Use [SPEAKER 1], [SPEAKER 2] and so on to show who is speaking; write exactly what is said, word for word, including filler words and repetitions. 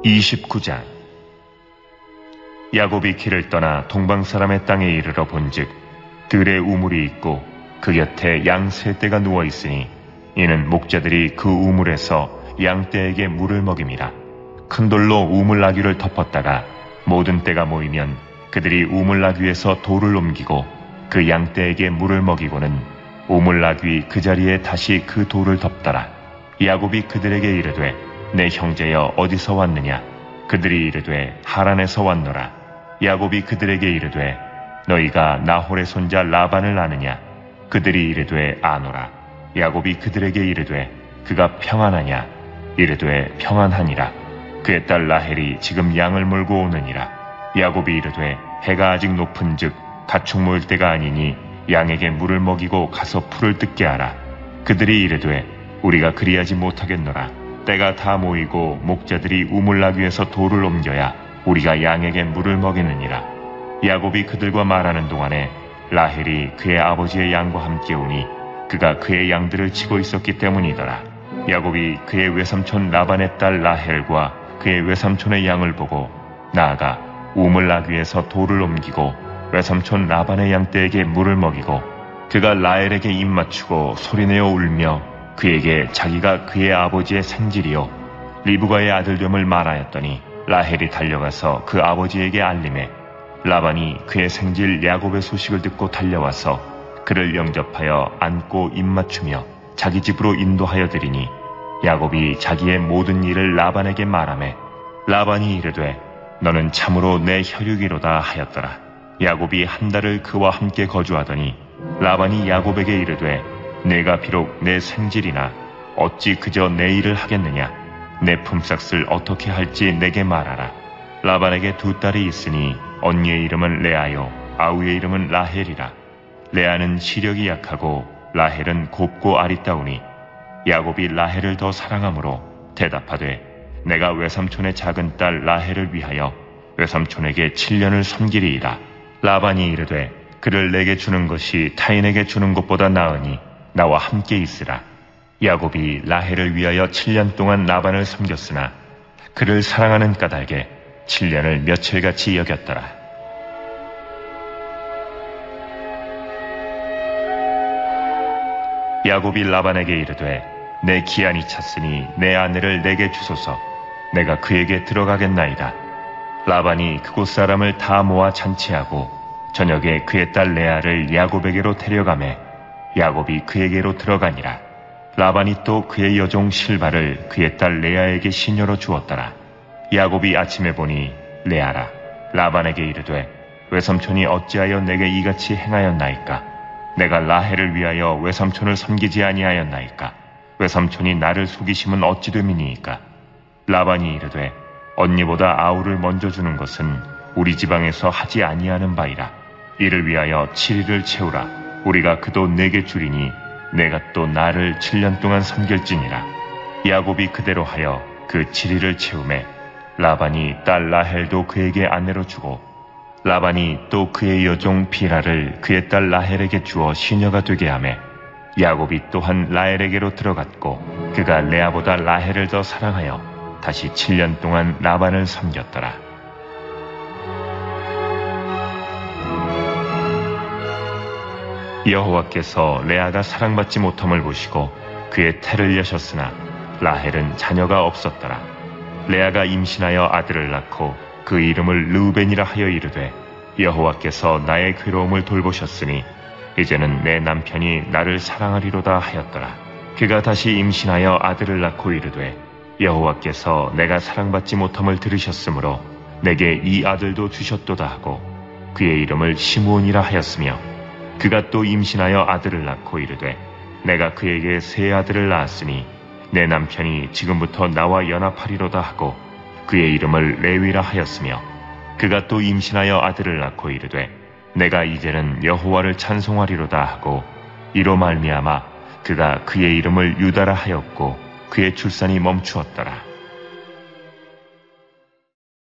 [SPEAKER 1] 이십구 장. 야곱이 길을 떠나 동방사람의 땅에 이르러 본즉 들에 우물이 있고 그 곁에 양 세 떼가 누워 있으니 이는 목자들이 그 우물에서 양 떼에게 물을 먹임이라. 큰 돌로 우물 나귀를 덮었다가 모든 떼가 모이면 그들이 우물 나귀에서 돌을 옮기고 그 양 떼에게 물을 먹이고는 우물 나귀 그 자리에 다시 그 돌을 덮더라. 야곱이 그들에게 이르되 내 형제여 어디서 왔느냐? 그들이 이르되 하란에서 왔노라. 야곱이 그들에게 이르되 너희가 나홀의 손자 라반을 아느냐? 그들이 이르되 아노라. 야곱이 그들에게 이르되 그가 평안하냐? 이르되 평안하니라. 그의 딸 라헬이 지금 양을 몰고 오느니라. 야곱이 이르되 해가 아직 높은즉 가축 모일 때가 아니니 양에게 물을 먹이고 가서 풀을 뜯게 하라. 그들이 이르되 우리가 그리하지 못하겠노라. 때가 다 모이고 목자들이 우물 나귀에서 돌을 옮겨야 우리가 양에게 물을 먹이느니라. 야곱이 그들과 말하는 동안에 라헬이 그의 아버지의 양과 함께 오니 그가 그의 양들을 치고 있었기 때문이더라. 야곱이 그의 외삼촌 라반의 딸 라헬과 그의 외삼촌의 양을 보고 나아가 우물 나귀에서 돌을 옮기고 외삼촌 라반의 양떼에게 물을 먹이고 그가 라헬에게 입 맞추고 소리내어 울며 그에게 자기가 그의 아버지의 생질이요 리브가의 아들됨을 말하였더니 라헬이 달려가서 그 아버지에게 알림해 라반이 그의 생질 야곱의 소식을 듣고 달려와서 그를 영접하여 안고 입 맞추며 자기 집으로 인도하여 드리니 야곱이 자기의 모든 일을 라반에게 말하매 라반이 이르되 너는 참으로 내 혈육이로다 하였더라. 야곱이 한 달을 그와 함께 거주하더니 라반이 야곱에게 이르되 내가 비록 내 생질이나 어찌 그저 내 일을 하겠느냐? 내 품삯을 어떻게 할지 내게 말하라. 라반에게 두 딸이 있으니 언니의 이름은 레아요 아우의 이름은 라헬이라. 레아는 시력이 약하고 라헬은 곱고 아리따우니 야곱이 라헬을 더 사랑하므로 대답하되 내가 외삼촌의 작은 딸 라헬을 위하여 외삼촌에게 칠 년을 섬기리이다. 라반이 이르되 그를 내게 주는 것이 타인에게 주는 것보다 나으니 나와 함께 있으라. 야곱이 라헬을 위하여 칠 년 동안 라반을 섬겼으나 그를 사랑하는 까닭에 칠 년을 며칠같이 여겼더라. 야곱이 라반에게 이르되 내 기한이 찼으니 내 아내를 내게 주소서. 내가 그에게 들어가겠나이다. 라반이 그곳 사람을 다 모아 잔치하고 저녁에 그의 딸 레아를 야곱에게로 데려가매 야곱이 그에게로 들어가니라. 라반이 또 그의 여종 실바를 그의 딸 레아에게 시녀로 주었더라. 야곱이 아침에 보니 레아라. 라반에게 이르되 외삼촌이 어찌하여 내게 이같이 행하였나이까? 내가 라헬을 위하여 외삼촌을 섬기지 아니하였나이까? 외삼촌이 나를 속이심은 어찌 됨이니이까? 라반이 이르되 언니보다 아우를 먼저 주는 것은 우리 지방에서 하지 아니하는 바이라. 이를 위하여 칠 일을 채우라. 우리가 그도 내게 주리니 내가 또 나를 칠 년 동안 섬길지니라. 야곱이 그대로 하여 그 칠 일을 채우매 라반이 딸 라헬도 그에게 아내로 주고 라반이 또 그의 여종 비라를 그의 딸 라헬에게 주어 시녀가 되게 하매 야곱이 또한 라헬에게로 들어갔고 그가 레아보다 라헬을 더 사랑하여 다시 칠 년 동안 라반을 섬겼더라. 여호와께서 레아가 사랑받지 못함을 보시고 그의 태를 여셨으나 라헬은 자녀가 없었더라. 레아가 임신하여 아들을 낳고 그 이름을 르우벤이라 하여 이르되 여호와께서 나의 괴로움을 돌보셨으니 이제는 내 남편이 나를 사랑하리로다 하였더라. 그가 다시 임신하여 아들을 낳고 이르되 여호와께서 내가 사랑받지 못함을 들으셨으므로 내게 이 아들도 주셨도다 하고 그의 이름을 시므온이라 하였으며 그가 또 임신하여 아들을 낳고 이르되 내가 그에게 세 아들을 낳았으니 내 남편이 지금부터 나와 연합하리로다 하고 그의 이름을 레위라 하였으며 그가 또 임신하여 아들을 낳고 이르되 내가 이제는 여호와를 찬송하리로다 하고 이로 말미암아 그가 그의 이름을 유다라 하였고 그의 출산이 멈추었더라.